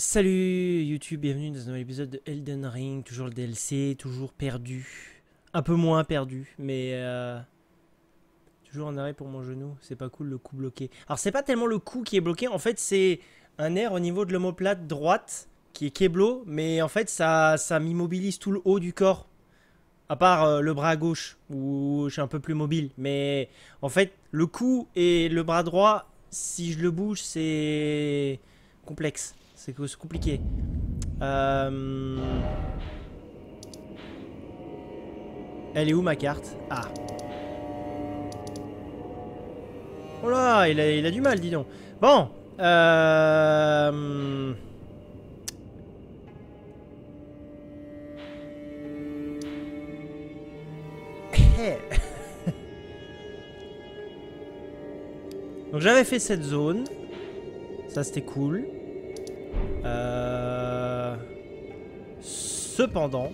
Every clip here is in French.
Salut YouTube, bienvenue dans un nouvel épisode de Elden Ring, toujours le DLC, toujours perdu. Un peu moins perdu, mais toujours en arrêt pour mon genou, c'est pas cool le coup bloqué. Alors c'est pas tellement le coup qui est bloqué, en fait c'est un nerf au niveau de l'omoplate droite qui est kéblo, mais en fait ça m'immobilise tout le haut du corps. À part le bras gauche, où je suis un peu plus mobile. Mais en fait, le cou et le bras droit, si je le bouge, c'est complexe. C'est compliqué. Euh, Elle est où ma carte? Ah. Oh là, il a du mal, dis donc. Bon. Donc j'avais fait cette zone. Ça c'était cool. Cependant.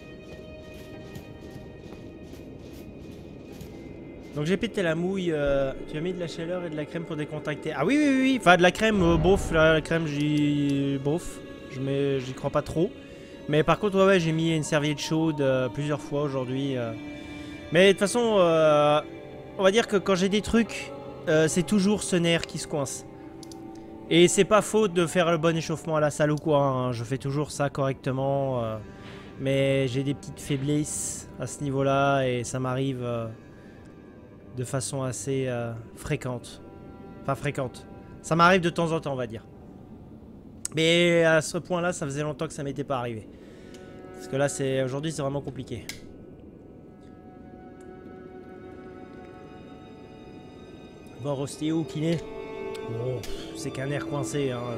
Donc j'ai pété la mouille. Tu as mis de la chaleur et de la crème pour décontracter. Ah oui, oui, oui. Enfin, de la crème, bof. La crème, bof. J'y crois pas trop. Mais par contre, ouais, j'ai mis une serviette chaude plusieurs fois aujourd'hui. Mais de toute façon, on va dire que quand j'ai des trucs, c'est toujours ce nerf qui se coince. Et c'est pas faute de faire le bon échauffement à la salle ou quoi. Hein. Je fais toujours ça correctement. Mais j'ai des petites faiblesses à ce niveau-là. Et ça m'arrive de façon assez fréquente. Enfin, fréquente. Ça m'arrive de temps en temps, on va dire. Mais à ce point-là, ça faisait longtemps que ça m'était pas arrivé. Parce que là, aujourd'hui, c'est vraiment compliqué. Voir ostéo, kiné. Bon, c'est qu'un air coincé, hein.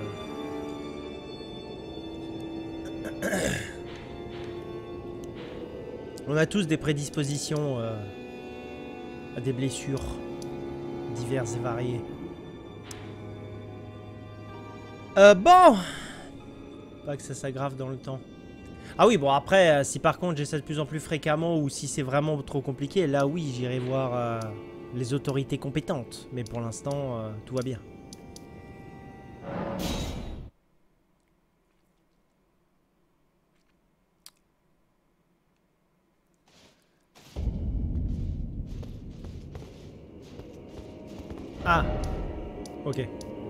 On a tous des prédispositions à des blessures diverses et variées. Bon, pas que ça s'aggrave dans le temps. Ah oui, bon après, si par contre j'ai ça de plus en plus fréquemment ou si c'est vraiment trop compliqué, là oui, j'irai voir les autorités compétentes. Mais pour l'instant, tout va bien. Ah, ok.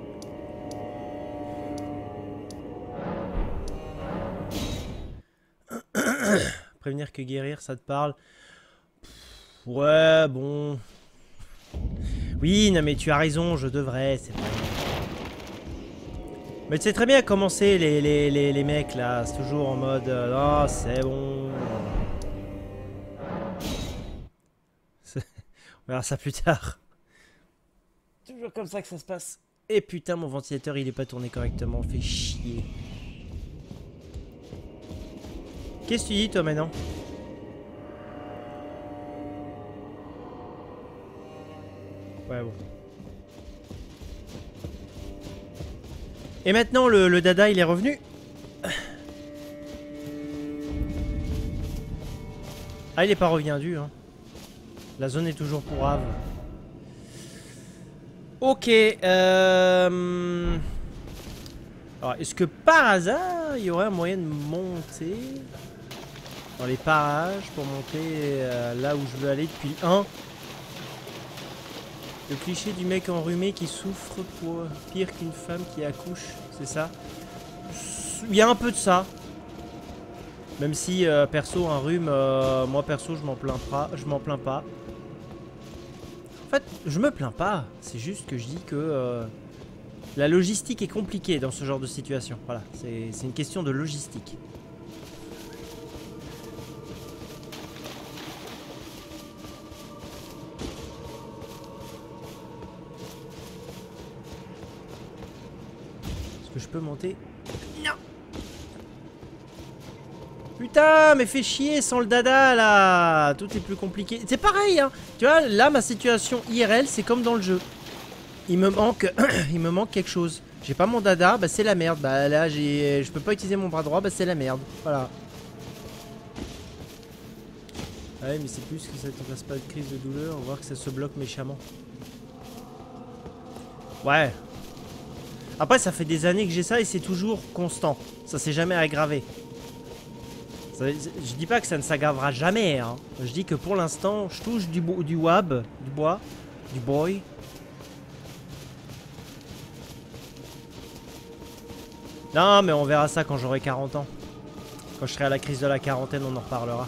Prévenir que guérir, ça te parle. Ouais, bon. Oui, non mais tu as raison, je devrais, c'est vrai. Mais tu sais très bien comment c'est les mecs là, c'est toujours en mode ah c'est bon. On verra ça plus tard. Toujours comme ça que ça se passe. Et putain, mon ventilateur il est pas tourné correctement, fait chier. Qu'est-ce que tu dis toi maintenant? Ouais bon. Et maintenant le dada il est revenu. Ah il est pas revenu hein. La zone est toujours pourrave. Ok. Alors est-ce que par hasard il y aurait un moyen de monter dans les parages pour monter là où je veux aller depuis le 1? Le cliché du mec enrhumé qui souffre pour pire qu'une femme qui accouche, c'est ça? Il y a un peu de ça. Même si perso un rhume, moi perso je m'en plains pas. En fait, je me plains pas. C'est juste que je dis que la logistique est compliquée dans ce genre de situation. Voilà, c'est une question de logistique. Est-ce que je peux monter? Non. Putain, mais fais chier sans le dada là. Tout est plus compliqué. C'est pareil, hein. Tu vois, là ma situation IRL, c'est comme dans le jeu. Il me manque, il me manque quelque chose. J'ai pas mon dada, bah c'est la merde. Bah là, je peux pas utiliser mon bras droit, bah c'est la merde. Voilà. Ouais, mais c'est plus que ça te fasse pas de crise de douleur, voir que ça se bloque méchamment. Ouais. Après, ça fait des années que j'ai ça et c'est toujours constant. Ça s'est jamais aggravé. Je dis pas que ça ne s'aggravera jamais, hein. Je dis que pour l'instant, je touche du bois. Non, mais on verra ça quand j'aurai 40 ans. Quand je serai à la crise de la quarantaine, on en reparlera.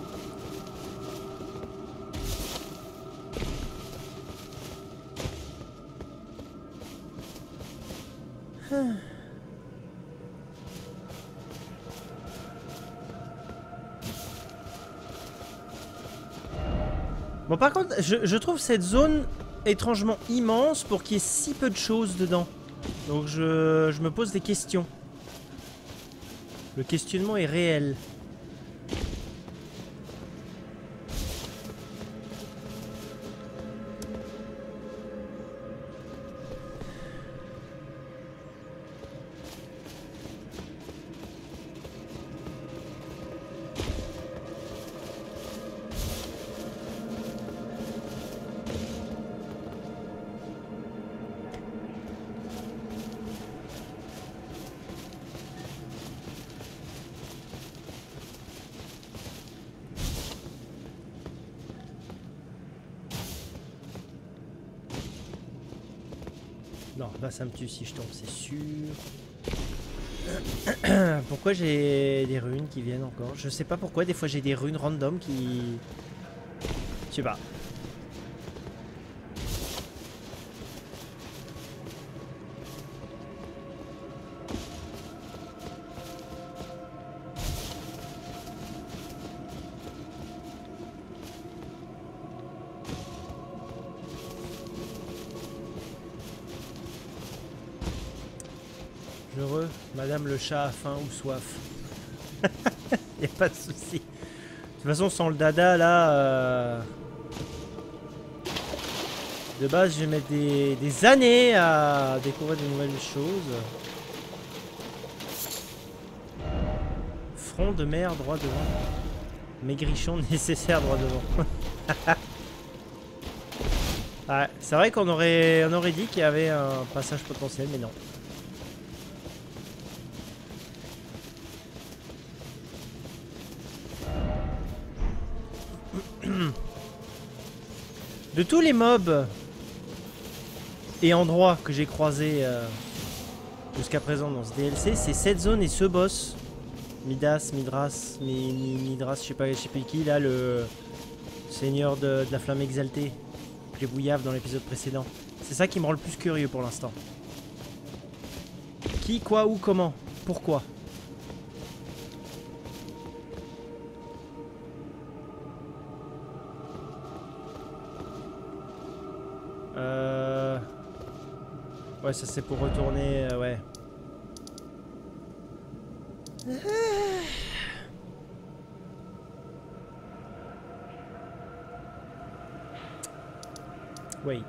Bon, par contre, je trouve cette zone étrangement immense pour qu'il y ait si peu de choses dedans. Donc je me pose des questions. Le questionnement est réel. Non, là ça me tue si je tombe, c'est sûr. Pourquoi j'ai des runes qui viennent encore? Je sais pas pourquoi, des fois j'ai des runes random qui... Je sais pas. Heureux, madame le chat a faim ou soif. Y a pas de souci. De toute façon, sans le dada là, de base, je vais mettre des années à découvrir de nouvelles choses. Front de mer droit devant. Maigrichon nécessaire droit devant. Ouais, c'est vrai qu'on aurait dit qu'il y avait un passage potentiel, mais non. De tous les mobs et endroits que j'ai croisés jusqu'à présent dans ce DLC, c'est cette zone et ce boss. Midras, je sais pas qui là, le seigneur de la flamme exaltée, les bouillaves dans l'épisode précédent. C'est ça qui me rend le plus curieux pour l'instant. Qui, quoi, où, comment, pourquoi? Ouais, ça c'est pour retourner, ouais. Wait.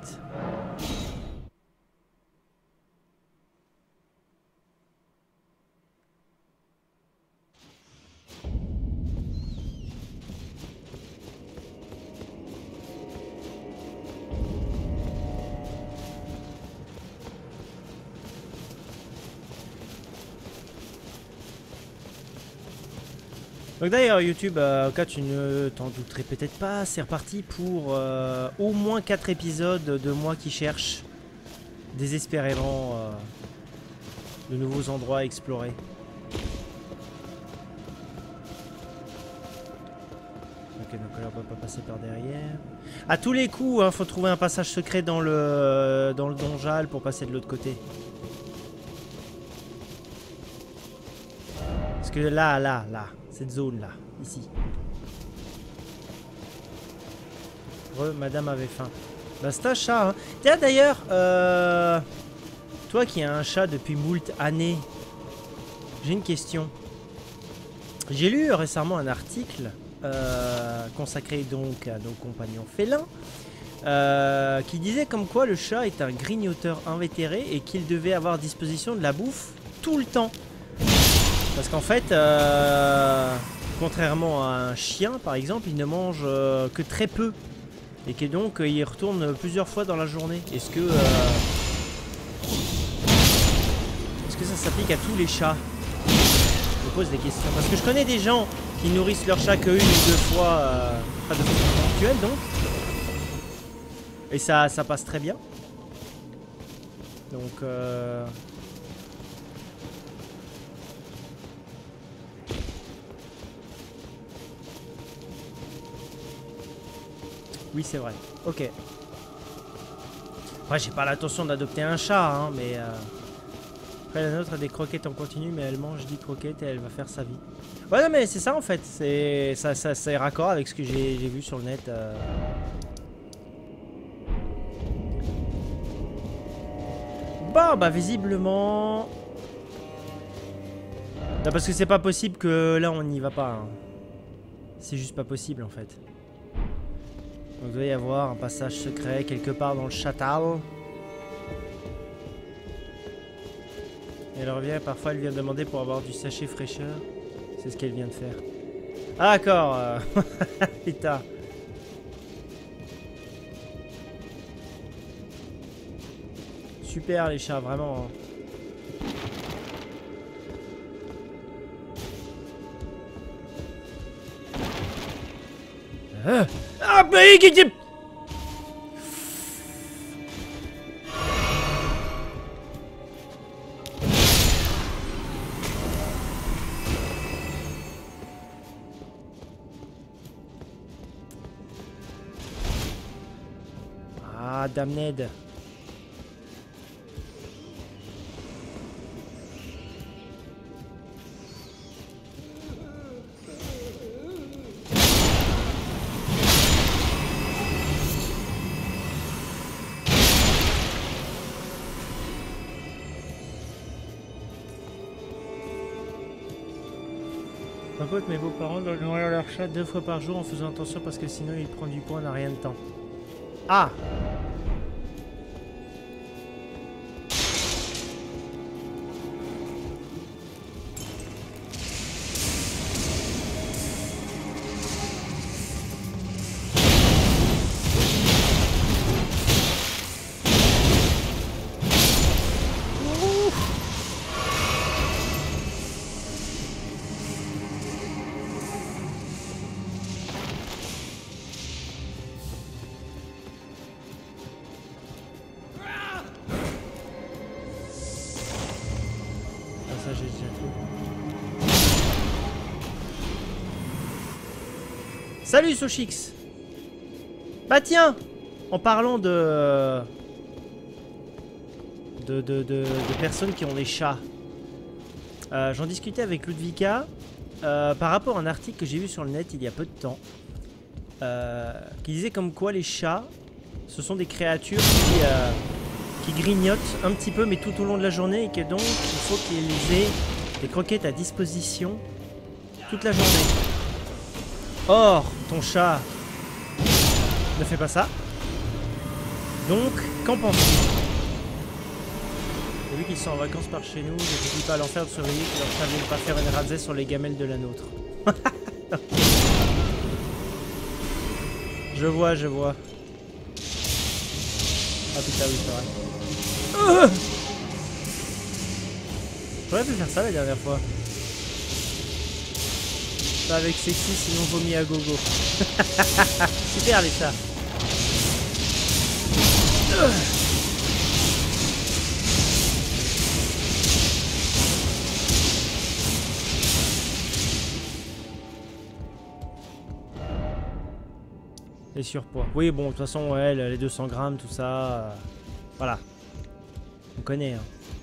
Donc d'ailleurs YouTube, au cas tu ne t'en douterais peut-être pas, c'est reparti pour au moins 4 épisodes de moi qui cherche désespérément de nouveaux endroits à explorer. Ok, donc là on va pas passer par derrière. À tous les coups, hein, faut trouver un passage secret dans le donjal pour passer de l'autre côté. Parce que là, cette zone là, ici. Madame avait faim. Bah c'est un chat, hein. Tiens d'ailleurs, toi qui as un chat depuis moult années, j'ai une question. J'ai lu récemment un article consacré donc à nos compagnons félins, qui disait comme quoi le chat est un grignoteur invétéré et qu'il devait avoir à disposition de la bouffe tout le temps. Parce qu'en fait, contrairement à un chien par exemple, il ne mange que très peu. Et que donc il retourne plusieurs fois dans la journée. Est-ce que... Est-ce que ça s'applique à tous les chats? Je me pose des questions. Parce que je connais des gens qui nourrissent leur chat que 1 ou 2 fois, pas de façon ponctuelle donc. Et ça passe très bien. Donc oui, c'est vrai. Ok. Après, j'ai pas l'intention d'adopter un chat, hein, mais... Après, la nôtre a des croquettes en continu, mais elle mange 10 croquettes et elle va faire sa vie. Ouais, non, mais c'est ça, en fait. C'est raccord avec ce que j'ai vu sur le net. Bon, bah, visiblement... Non, parce que c'est pas possible que là, on n'y va pas. Hein. C'est juste pas possible, en fait. Donc, il doit y avoir un passage secret quelque part dans le château. Et elle revient, parfois elle vient demander pour avoir du sachet fraîcheur. C'est ce qu'elle vient de faire. Ah d'accord. Putain. Super les chats, vraiment. Ah bah ah, damned. Par contre, mes beaux-parents doivent nourrir leur chat 2 fois par jour en faisant attention parce que sinon il prend du poids, n'a rien de temps. Ah! Salut Sochix. Bah tiens, en parlant de personnes qui ont des chats, j'en discutais avec Ludvika par rapport à un article que j'ai vu sur le net il y a peu de temps qui disait comme quoi les chats, ce sont des créatures qui grignotent un petit peu mais tout au long de la journée et que donc il faut qu'ils aient des croquettes à disposition toute la journée. Or, ton chat ne fait pas ça. Donc, qu'en penses-tu? Vu qu'ils sont en vacances par chez nous, je ne dis pas à l'enfer de surveiller que leur chat ne vienne pas faire une rasée sur les gamelles de la nôtre. Je vois, je vois. Ah putain, oui, c'est vrai. J'aurais pu faire ça la dernière fois. Pas avec sexy, sinon vomi à gogo. Super les chats. Les surpoids. Oui, bon, de toute façon, ouais, les 200 grammes, tout ça. Voilà. On connaît, hein.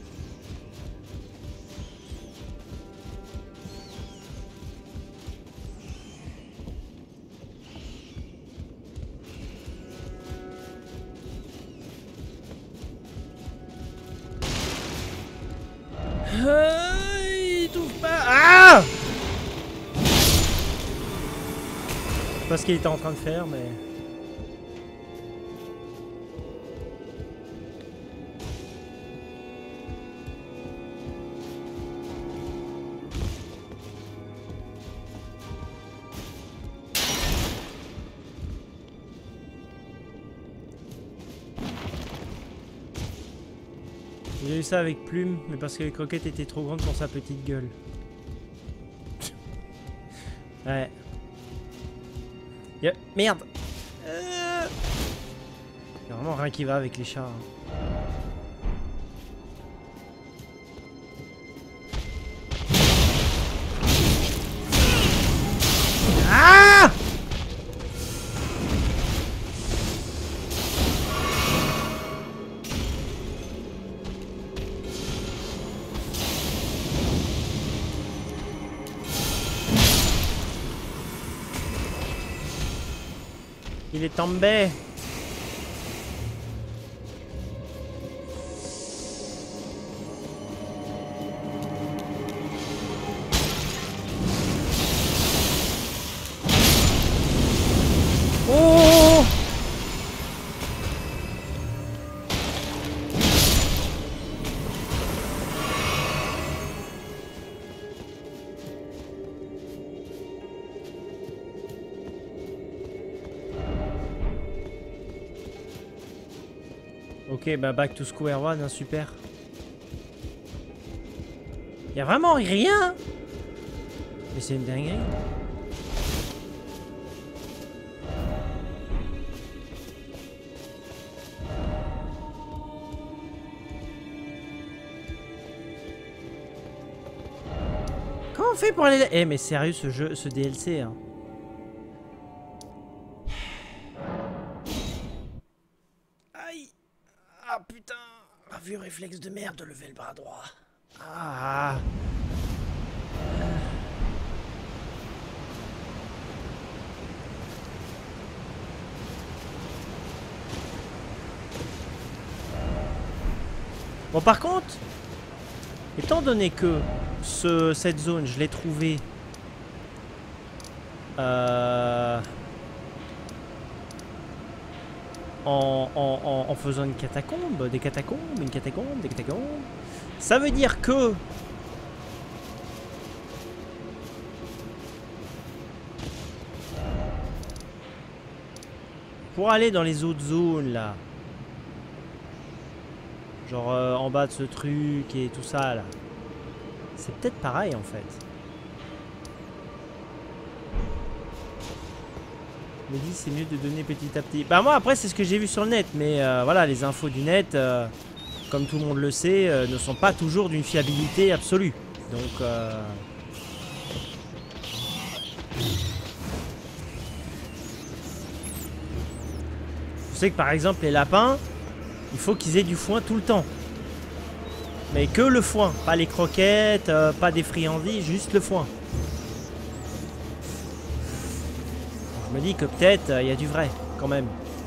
Il trouve pas. Ah! Je sais pas ce qu'il était en train de faire, mais. J'ai eu ça avec Plume, mais parce que les croquettes étaient trop grandes pour sa petite gueule. Ouais. Merde. Y'a vraiment rien qui va avec les chats. Hein. Ah! Il est tombé. Oh! Ok, bah back to square one, hein, super. Y'a vraiment rien. Mais c'est une dinguerie. Comment on fait pour aller là? Eh mais sérieux ce jeu, ce DLC hein. Vieux réflexe de merde de lever le bras droit. Ah. Bon par contre, étant donné que cette zone, je l'ai trouvée en faisant une catacombe, des catacombes, ça veut dire que pour aller dans les autres zones là, genre en bas de ce truc et tout ça là, c'est peut-être pareil en fait. Me dit c'est mieux de donner petit à petit. Bah moi après c'est ce que j'ai vu sur le net, mais voilà les infos du net, comme tout le monde le sait, ne sont pas toujours d'une fiabilité absolue. Donc je sais que par exemple les lapins, il faut qu'ils aient du foin tout le temps. Mais que le foin, pas les croquettes, pas des friandises, juste le foin. Je me dis que peut-être il y a du vrai, quand même.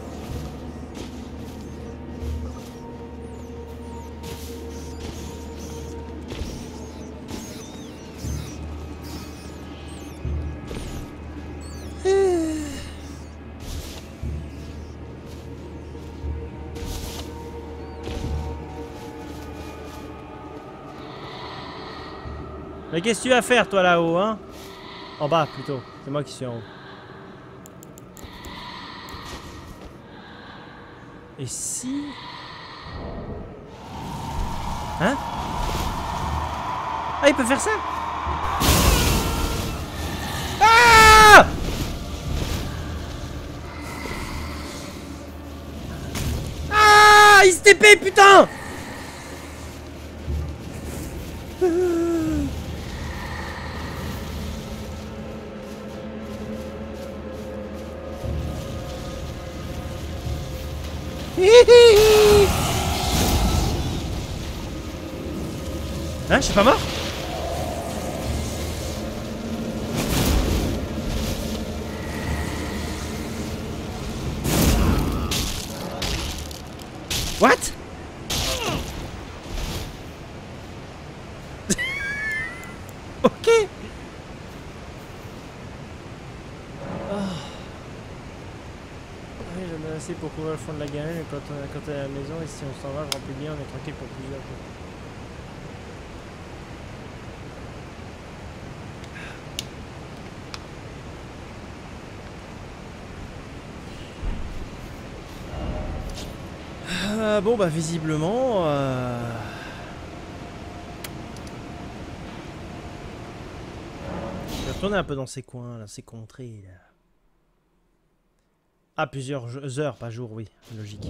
Mais qu'est-ce que tu vas faire toi là-haut, hein? En bas plutôt, c'est moi qui suis en haut. Et si... Hein? Ah, il peut faire ça? Ah! Ah! Il se TP, putain! Hein, je suis pas mort? What? Ok. J'en ai assez pour couvrir le fond de la galère quand t'es à la maison et si on s'en va, je remplis bien, on est tranquille pour plusieurs jours. Bon bah visiblement tourner un peu dans ces coins, là, ces contrées. Là. Ah, plusieurs heures, pas jours, oui, logique.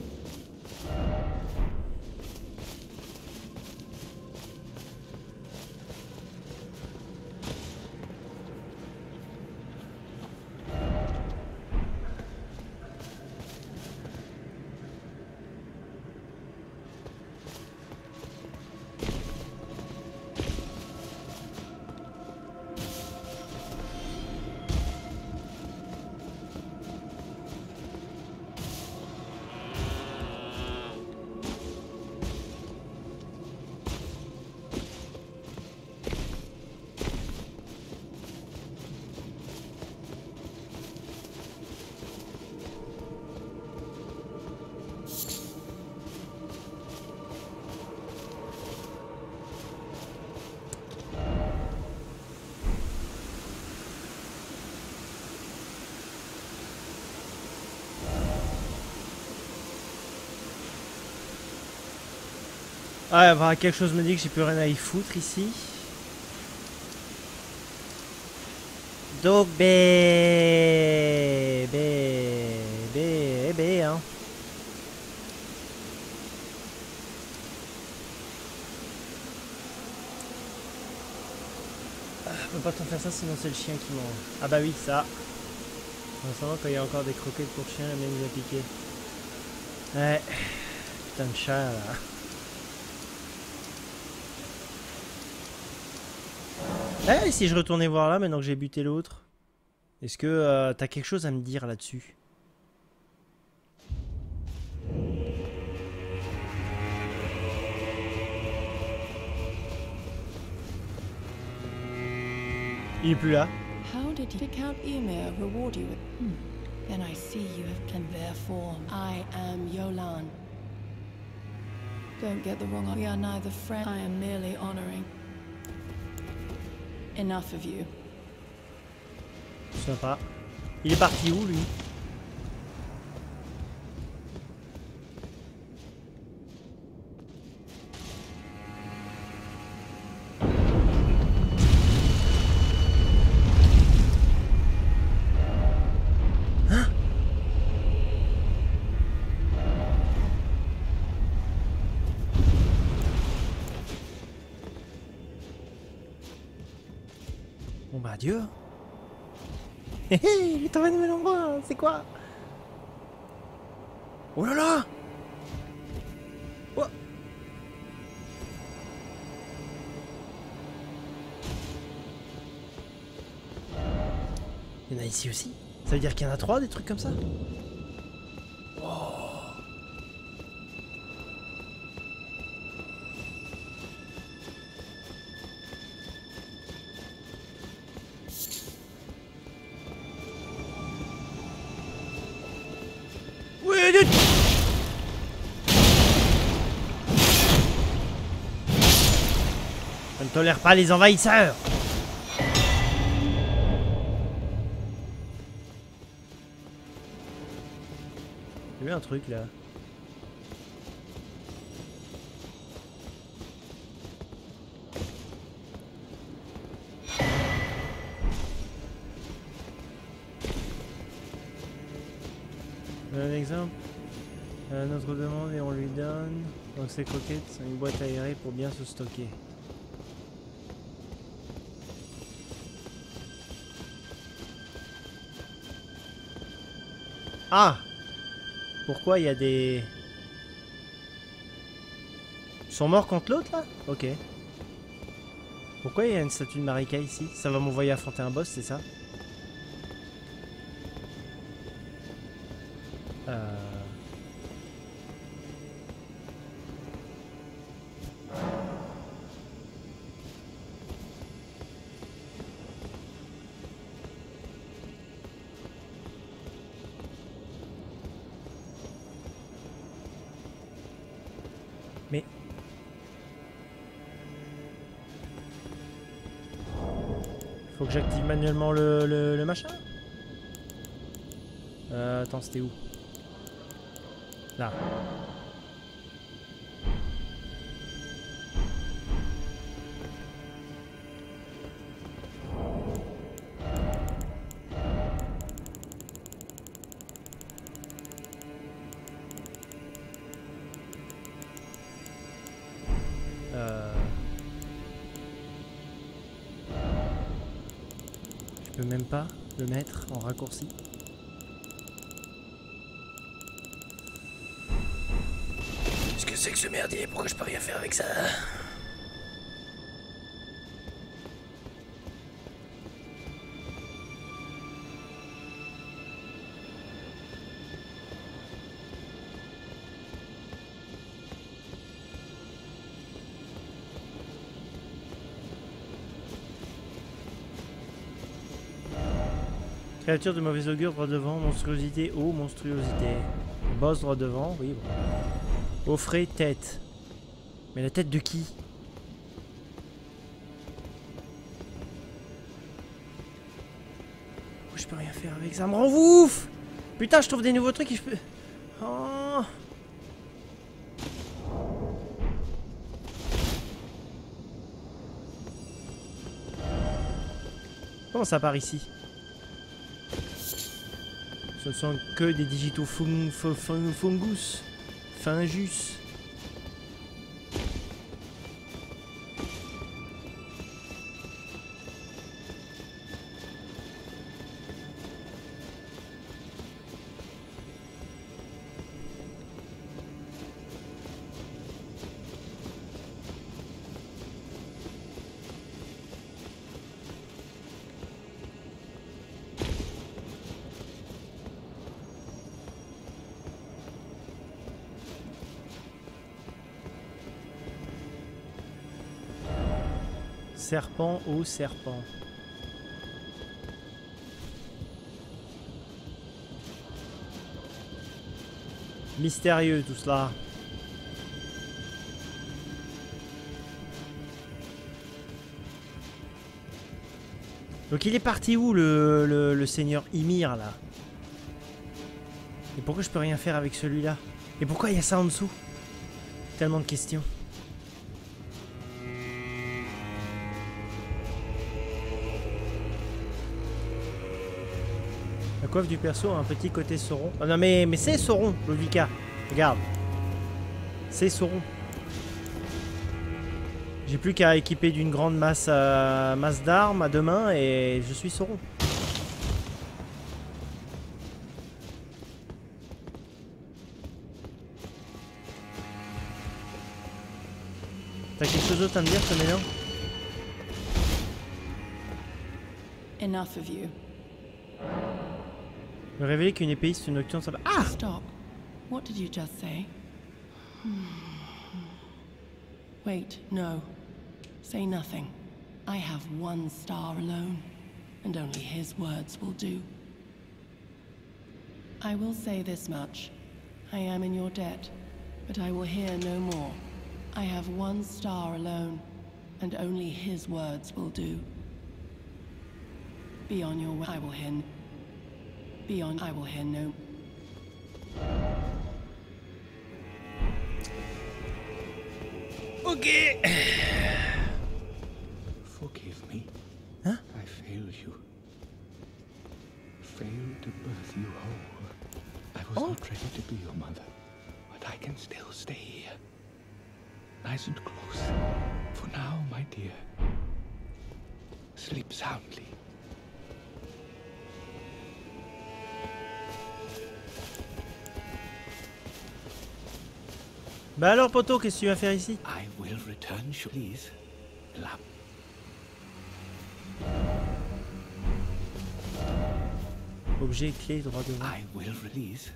Ah, bah, quelque chose me dit que j'ai plus rien à y foutre ici. Donc, hein. Je peux pas t'en faire ça, sinon c'est le chien qui mange. Ah bah oui, ça. Forcément, quand il y a encore des croquettes pour chien, elle vient nous a piqué. Ouais. Putain de chat, là. Eh, si je retournais voir là, maintenant que j'ai buté l'autre, est-ce que t'as quelque chose à me dire là-dessus? Il est plus là. How did Count Ymir reward you with? Then I see you have can therefore. I am Yolan. Don't get the wrong. We are neither friends. I am merely honoring. Enough of you. Sympa. Il est parti où lui? Bon bah adieu. Hé hé, il est en nouvel endroit, c'est quoi? Oh là là! Oh. Il y en a ici aussi? Ça veut dire qu'il y en a 3, des trucs comme ça? Oh. Je ne tolère pas les envahisseurs. J'ai vu un truc là. Un exemple. Notre demande et on lui donne. Donc ces croquettes sont une boîte aérée pour bien se stocker. Ah! Pourquoi il y a des... Ils sont morts contre l'autre là? Ok. Pourquoi il y a une statue de Marika ici? Ça va m'envoyer affronter un boss, c'est ça? Mais... Faut que j'active manuellement le machin? Attends, c'était où? Là. peux même pas le mettre en raccourci. Qu'est-ce que c'est que ce merdier? Pourquoi je peux rien faire avec ça? Créature de mauvais augure droit devant, monstruosité, haut, monstruosité. Boss droit devant, oui. Bon. Offrez tête. Mais la tête de qui? Oh, je peux rien faire avec ça, me rend ouf. Putain, je trouve des nouveaux trucs et je peux... Oh. Comment ça part ici? Ce ne sont que des digitaux fungus. Fingus. Serpent au serpent. Mystérieux tout cela. Donc il est parti où le seigneur Ymir là? Et pourquoi je peux rien faire avec celui-là? Et pourquoi il y a ça en dessous? Tellement de questions. La coiffe du perso a un petit côté Sauron. Oh non mais c'est Sauron, Lovika. Regarde. C'est Sauron. J'ai plus qu'à équiper d'une grande masse d'armes à deux mains et je suis Sauron. T'as quelque chose d'autre à me dire, Caméléon? Enough of you. Me révéler qu'une épéiste nocturne ça va... Ah! Stop. What did you just say? Wait, no. Say nothing. I have one star alone, and only his words will do. I will say this much. I am in your debt, but I will hear no more. I have one star alone, and only his words will do. Be on your way. I will hear. Be on. I will hear no. Ok. Forgive me. Huh? I failed you. Failed to birth you whole. I was not ready to be your mother, but I can still stay here. Nice and close. For now, my dear. Sleep soundly. Bah alors poto, qu'est-ce que tu vas faire ici? I will return, please. Objet, clé, droit devant. I will release.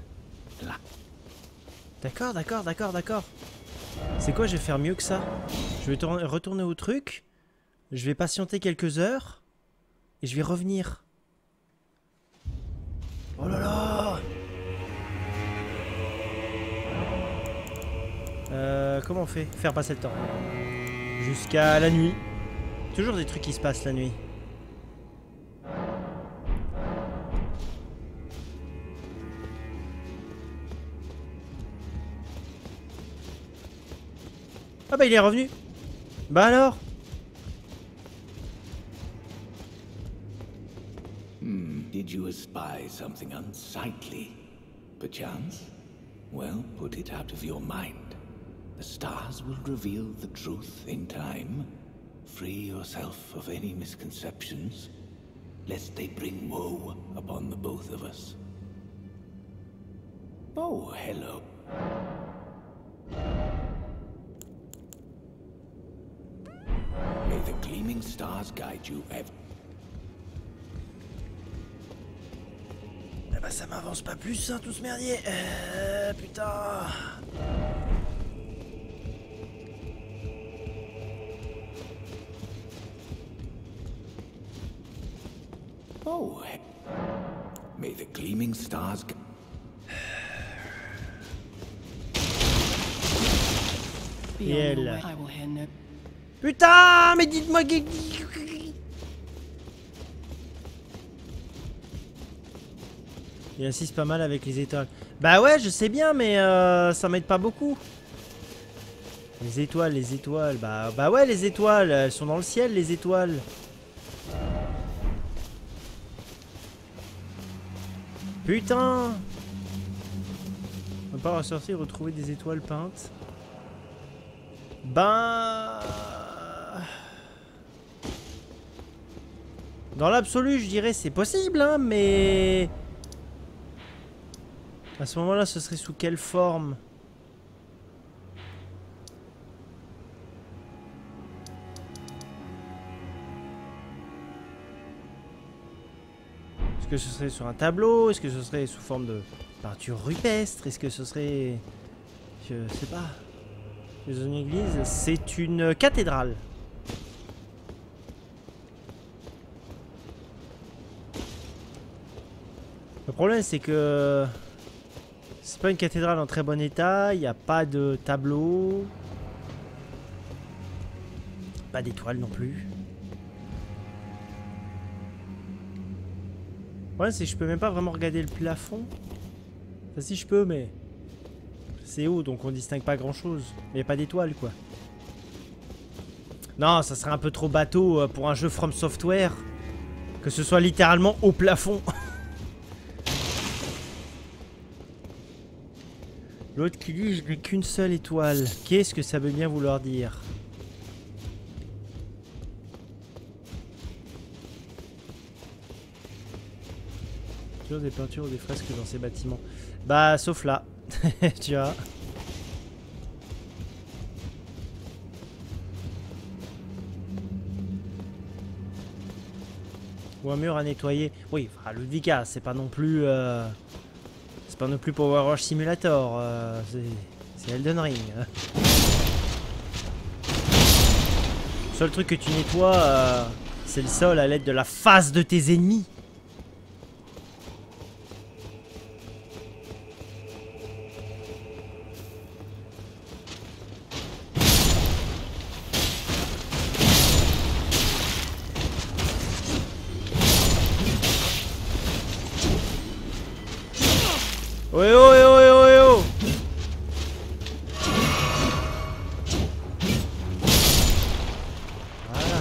D'accord. C'est quoi, je vais faire mieux que ça? Je vais retourner au truc. Je vais patienter quelques heures. Et je vais revenir. Oh là là! Comment on fait? Faire passer le temps. Jusqu'à la nuit. Toujours des trucs qui se passent la nuit. Ah bah il est revenu. Bah alors? Did you espy something unsightly, perchance? Well, put it out of your mind. The stars will reveal the truth in time. Free yourself of any misconceptions. lest they bring woe upon the both of us. Oh, hello. May the gleaming stars guide you ever. Eh bah ça m'avance pas plus, hein, tout ce merdier. Putain. Oh, may the gleaming stars guide. Beyond your Yel. way, I will hear no. Putain, mais dites-moi que... Il insiste pas mal avec les étoiles. Bah ouais, je sais bien, mais ça m'aide pas beaucoup. Les étoiles, bah ouais, les étoiles, elles sont dans le ciel, les étoiles. Putain. On va pas ressortir, retrouver des étoiles peintes. Ben... Dans l'absolu, je dirais c'est possible, hein, mais... À ce moment-là, ce serait sous quelle forme? Est-ce que ce serait sur un tableau? Est-ce que ce serait sous forme de peinture rupestre? Est-ce que ce serait... Je sais pas. C'est une église? C'est une cathédrale. Le problème, c'est que... C'est pas une cathédrale en très bon état, il n'y a pas de tableau. Pas d'étoiles non plus. Le problème, c'est que je peux même pas vraiment regarder le plafond. Enfin, si je peux, mais... C'est haut, donc on distingue pas grand chose. Mais il n'y a pas d'étoiles, quoi. Non, ça serait un peu trop bateau pour un jeu From Software. Que ce soit littéralement au plafond. L'autre qui dit je n'ai qu'une seule étoile. Qu'est-ce que ça veut bien vouloir dire? Toujours des peintures ou des fresques dans ces bâtiments. Bah sauf là. Tu vois. Ou un mur à nettoyer. Oui, enfin, Ludvika, c'est pas non plus... C'est pas non plus Power Wash Simulator, c'est Elden Ring. Le seul truc que tu nettoies, c'est le sol à l'aide de la face de tes ennemis. Oh oh oh oh oh oh. Voilà.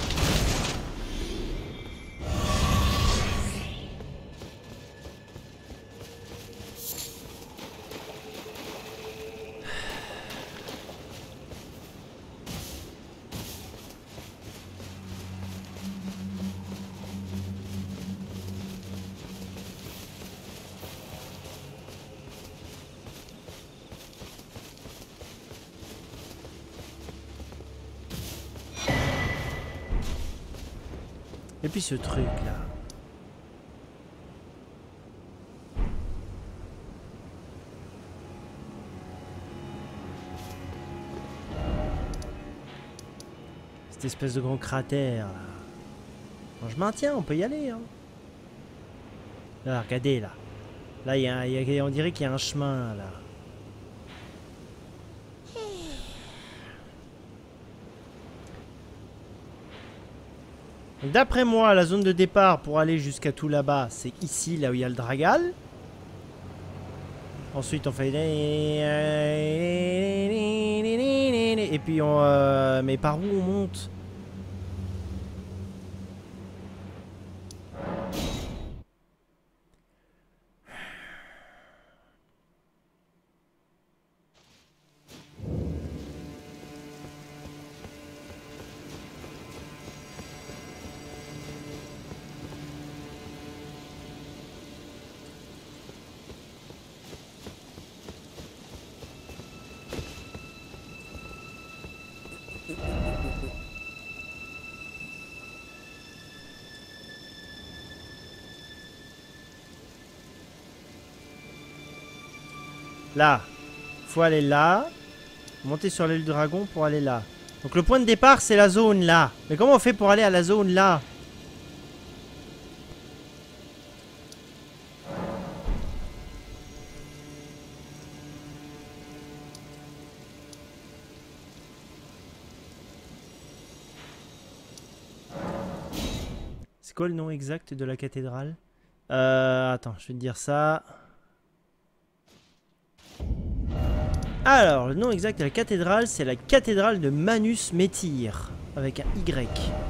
Et puis ce truc là. Cette espèce de grand cratère là. Bon, je maintiens, on peut y aller. Hein. Là, regardez là. Là, on dirait qu'il y a un chemin là. D'après moi, la zone de départ pour aller jusqu'à tout là-bas, c'est ici, là où il y a le Dragal. Ensuite, on fait... Et puis, on... Mais par où on monte? Là. Faut aller là. Monter sur l'aile du dragon pour aller là. Donc le point de départ, c'est la zone là. Mais comment on fait pour aller à la zone là? C'est quoi le nom exact de la cathédrale? Attends, je vais te dire ça. Alors, le nom exact de la cathédrale, c'est la cathédrale de Manus Metyr, avec un Y.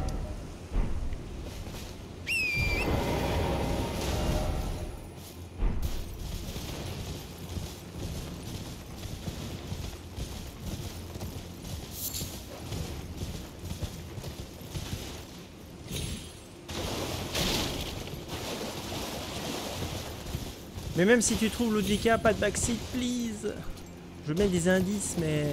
Mais même si tu trouves Ludvika, pas de backseat, please. Je mets des indices, mais...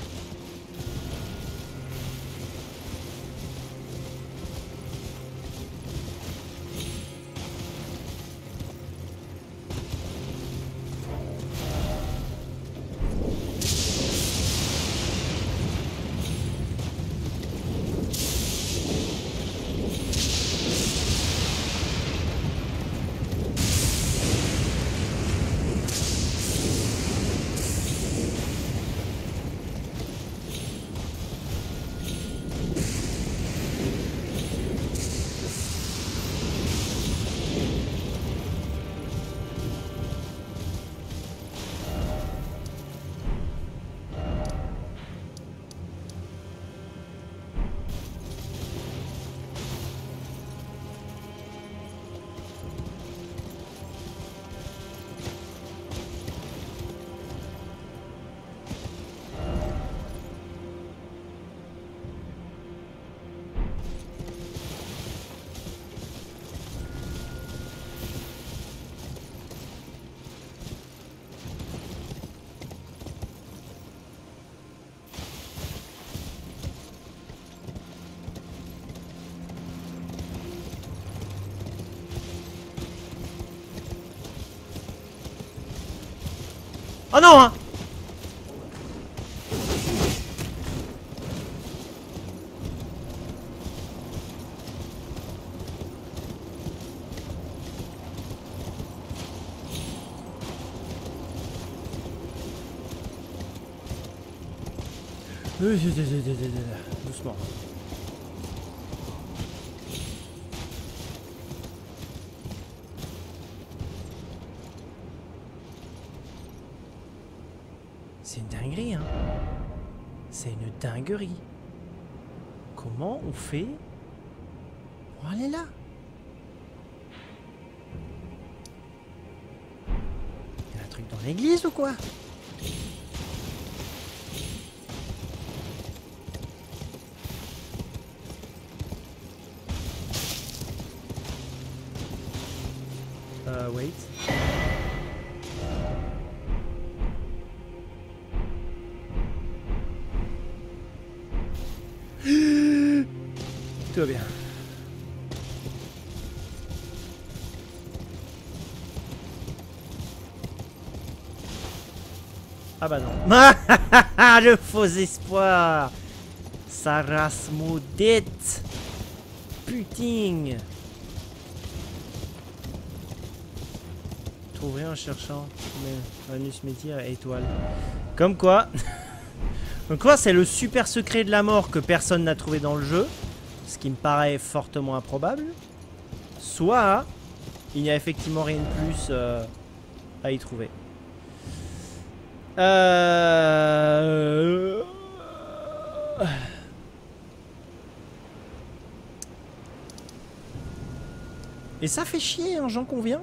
Oh non, hein. Doucement. C'est une dinguerie, hein. C'est une dinguerie. Comment on fait pour aller là? Il y a un truc dans l'église ou quoi? Wait. Tout va bien. Ah bah non. Le faux espoir. Ça race maudite. Putain. Trouve rien en cherchant. Mais Manus Metyr étoile. Comme quoi. Donc là, c'est le super secret de la mort que personne n'a trouvé dans le jeu. Ce qui me paraît fortement improbable. Soit, il n'y a effectivement rien de plus à y trouver. Et ça fait chier, hein, j'en conviens.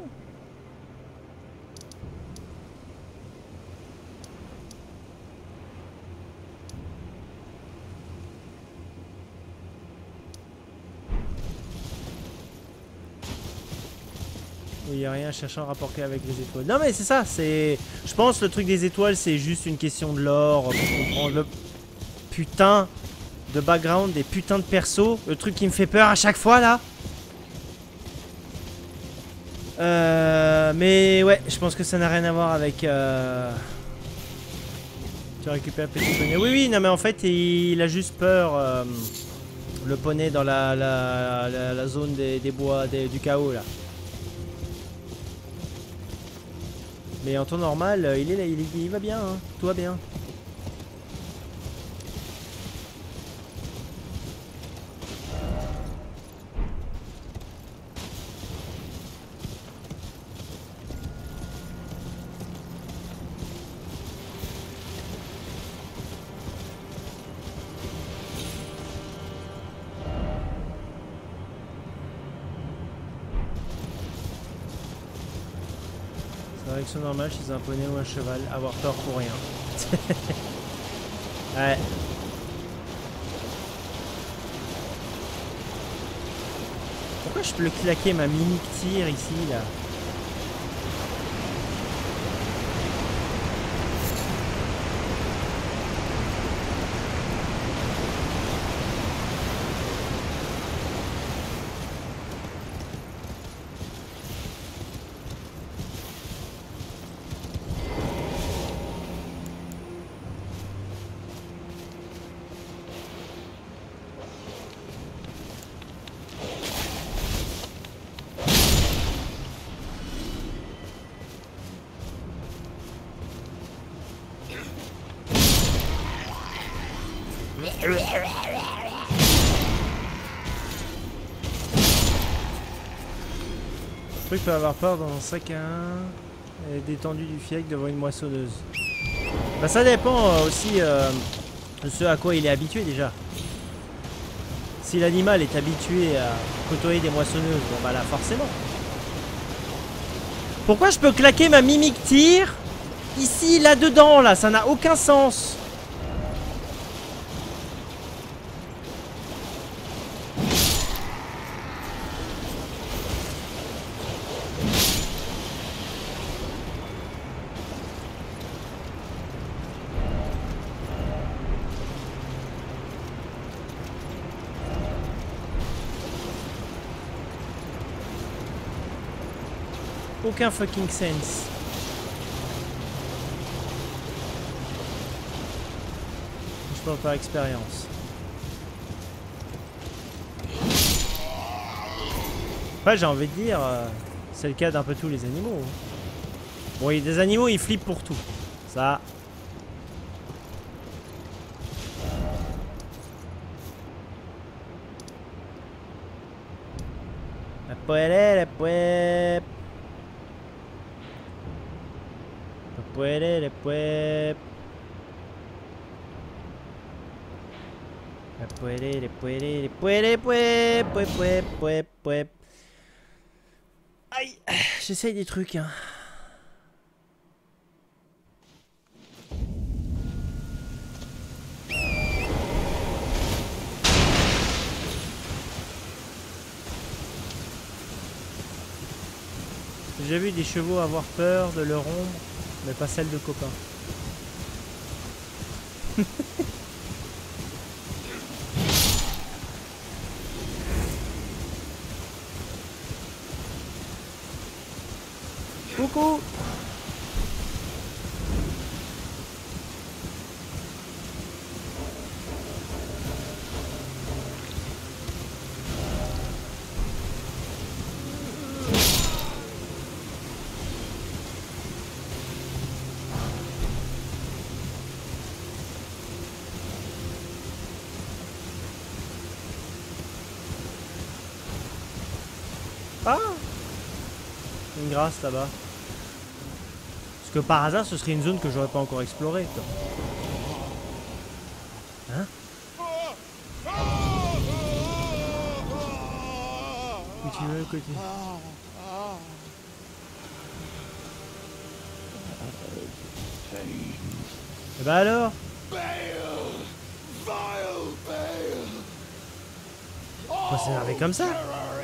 Il n'y a rien cherchant à rapporter avec les étoiles. Non mais c'est ça, c'est... Je pense le truc des étoiles c'est juste une question de lore. Pour comprendre le putain de background des putains de persos. Le truc qui me fait peur à chaque fois là. Mais ouais, je pense que ça n'a rien à voir avec Tu récupères le petit poney. Oui, oui, non, mais en fait, il a juste peur, le poney dans la zone des bois, du chaos, là. Mais en temps normal, il est là, il va bien, hein. Tout va bien. Réaction normale chez un poney ou un cheval, avoir peur pour rien. Ouais. Pourquoi je peux le claquer ma mimic tir ici là? Le truc peut avoir peur dans un sac à un et détendu du fiacre devant une moissonneuse. Bah ça dépend aussi de ce à quoi il est habitué déjà. Si l'animal est habitué à côtoyer des moissonneuses, bon bah là forcément. Pourquoi je peux claquer ma mimic tir ici, là-dedans, là? Ça n'a aucun sens. Aucun fucking sense. Je parle par expérience. Ouais, j'ai envie de dire, c'est le cas d'un peu tous les animaux. Bon, il y a des animaux, ils flippent pour tout. Ça. La puere, la puere. Puede, puede. Puede, puede, puede, puede, puede, puede. Aïe, j'essaye des trucs, hein. J'ai vu des chevaux avoir peur de leur ombre, mais pas celle de copains. Coucou. Ah, une grâce là-bas. Parce que par hasard, ce serait une zone que j'aurais pas encore explorée. Quoi. Hein? Continue, continue. Et bah alors? Pourquoi s'énerver comme ça?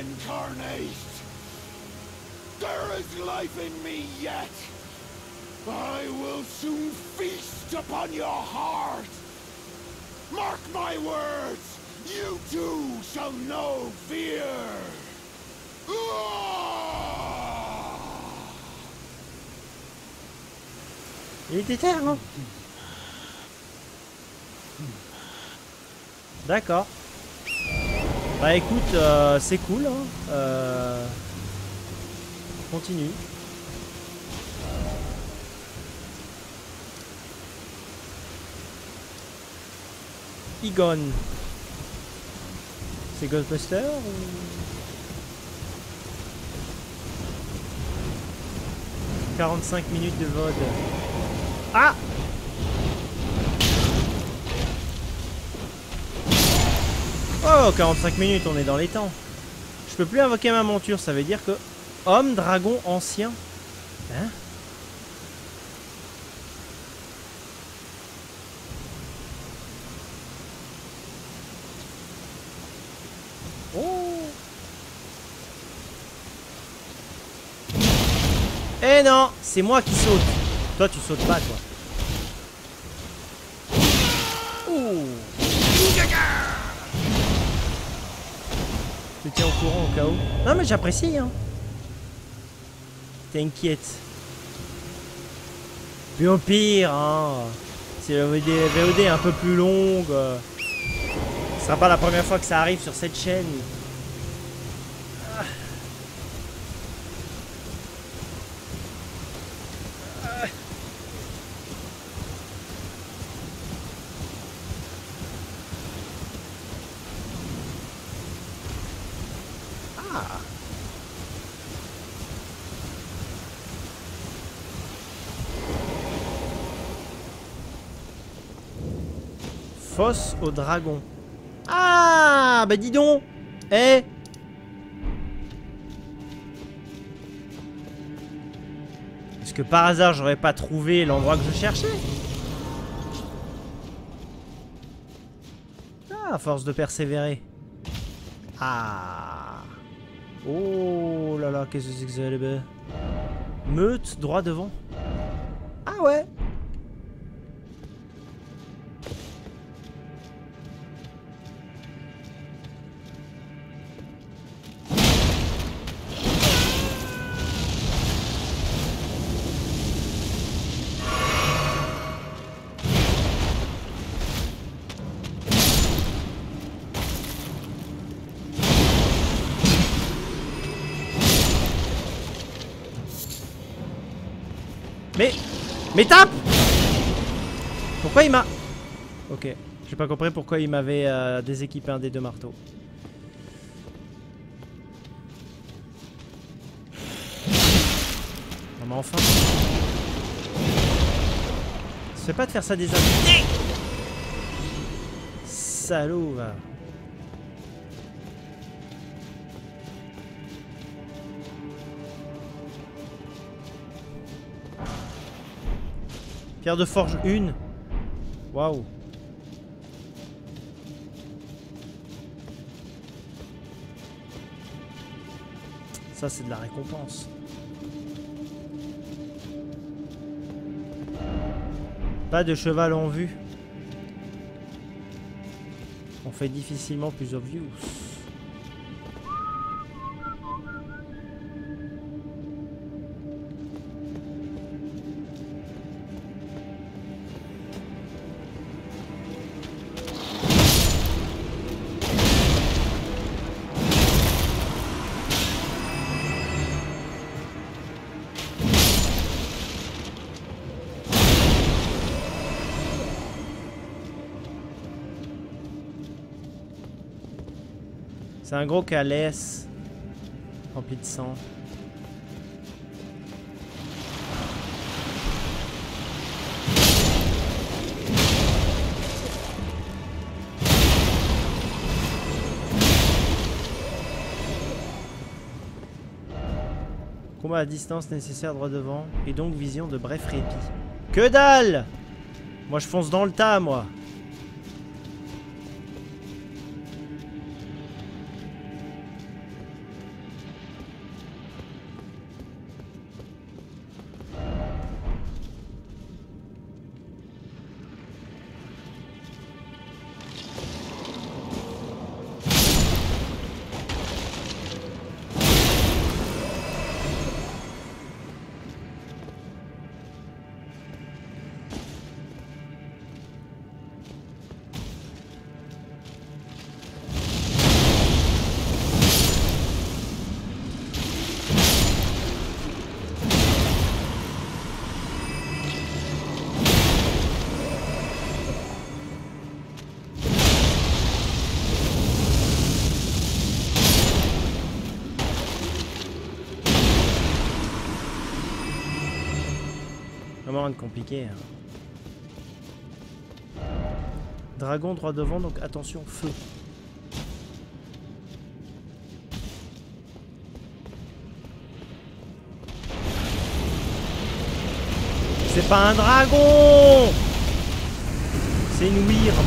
There is life in me yet. I will soon feast upon your heart. Mark my words. You too shall know fear. Il était terre, hein? D'accord. Bah écoute, c'est cool. Hein. Continue. Egon. C'est Ghostbuster ou... « 45 minutes de VOD. » Ah! Oh, 45 minutes, on est dans les temps. Je peux plus invoquer ma monture, ça veut dire que... Homme, dragon, ancien. Hein? Oh! Eh non, c'est moi qui saute. Toi, tu sautes pas, toi. Ouh! Je te tiens au courant au cas où. Non mais j'apprécie hein. T'inquiète. Puis au pire hein. C'est la VOD un peu plus longue. Ce sera pas la première fois que ça arrive sur cette chaîne. Fosse au dragon. Ah bah dis donc. Eh. Est-ce que par hasard j'aurais pas trouvé l'endroit que je cherchais? Ah, à force de persévérer. Ah. Oh là là, qu'est-ce que c'est que ça là-bas? Meute, droit devant. Ah ouais. Mais tape! Pourquoi il m'a... Ok, j'ai pas compris pourquoi il m'avait déséquipé un des deux marteaux. Non mais enfin... Ça fait pas de faire ça des invités! Salaud va. Pierre de forge 1. Waouh. Ça c'est de la récompense. Pas de cheval en vue. On fait difficilement plus obvious. C'est un gros calaisse rempli de sang. Combat à distance nécessaire droit devant et donc vision de bref répit. Que dalle! Moi je fonce dans le tas moi. Vraiment rien de compliqué. Hein. Dragon droit devant, donc attention, feu. C'est pas un dragon! C'est une wyrm.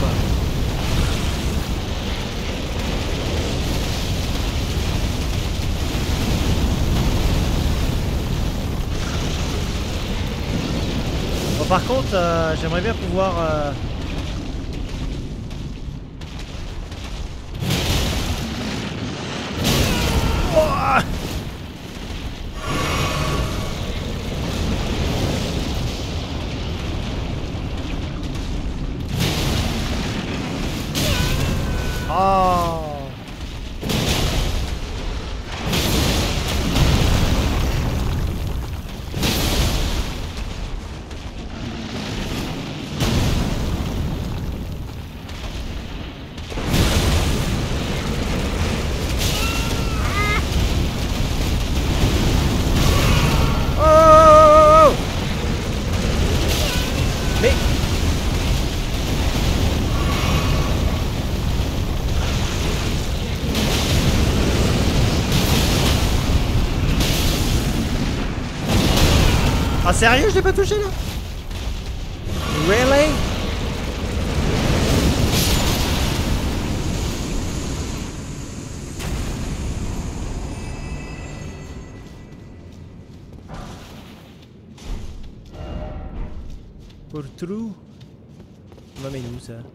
Bon, par contre, j'aimerais bien pouvoir... Oh. Mais ah sérieux, je l'ai pas touché là? Really? Pour trou? Ça m'amène où ça?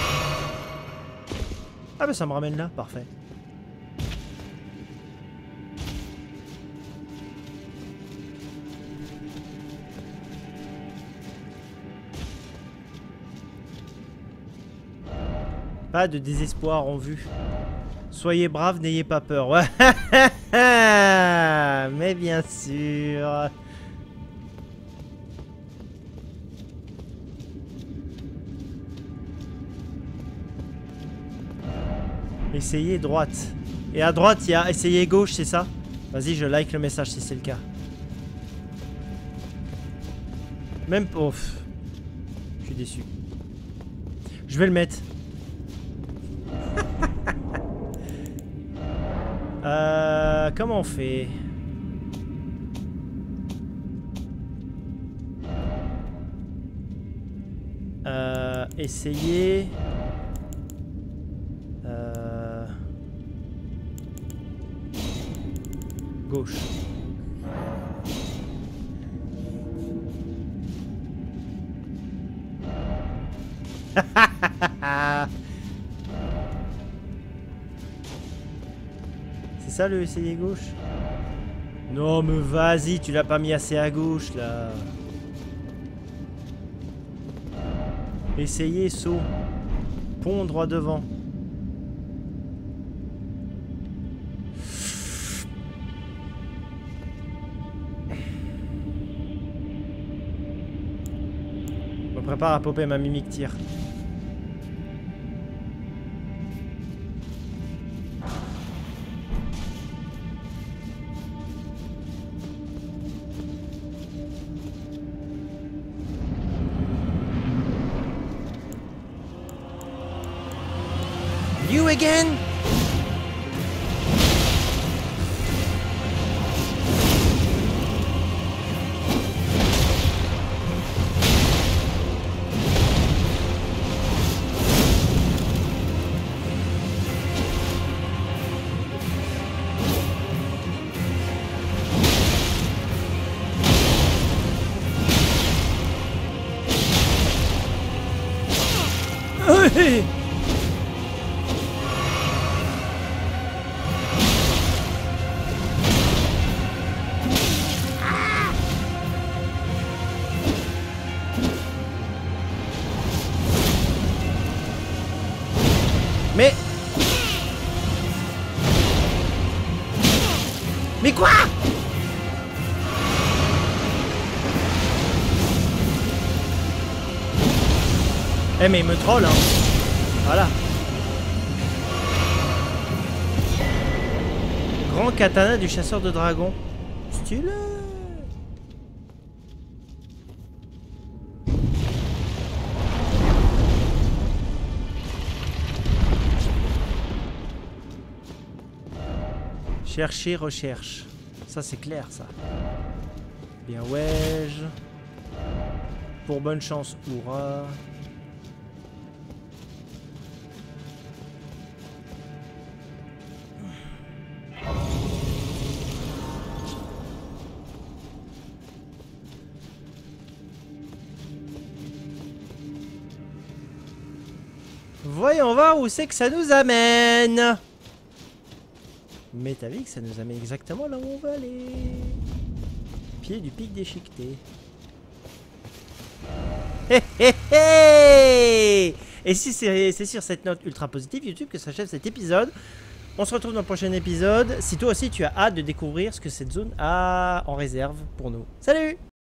Ah bah ça me ramène là, parfait. Pas de désespoir en vue. Soyez braves, n'ayez pas peur. Ouais. Mais bien sûr. Essayez droite. Et à droite, il y a essayez gauche, c'est ça? Vas-y, je like le message si c'est le cas. Même... Oh, je suis déçu. Je vais le mettre. Comment on fait? Essayer. Gauche. C'est ça le essayer gauche? Non mais vas-y, tu l'as pas mis assez à gauche là. Essayez saut. Pont droit devant. Je me prépare à popper ma mimique tir. You again? Hey! Mais quoi? Eh mais il me troll hein. Voilà. Grand katana du chasseur de dragons. Stylé. Chercher, recherche. Ça, c'est clair, ça. Bien, ouais. Pour bonne chance, hurrah. Voyons voir où c'est que ça nous amène. Mais t'as vu que ça nous amène exactement là où on va aller. Pied du pic déchiqueté. Hé hé hé! Et si c'est sur cette note ultra positive YouTube que s'achève cet épisode. On se retrouve dans le prochain épisode. Si toi aussi tu as hâte de découvrir ce que cette zone a en réserve pour nous. Salut!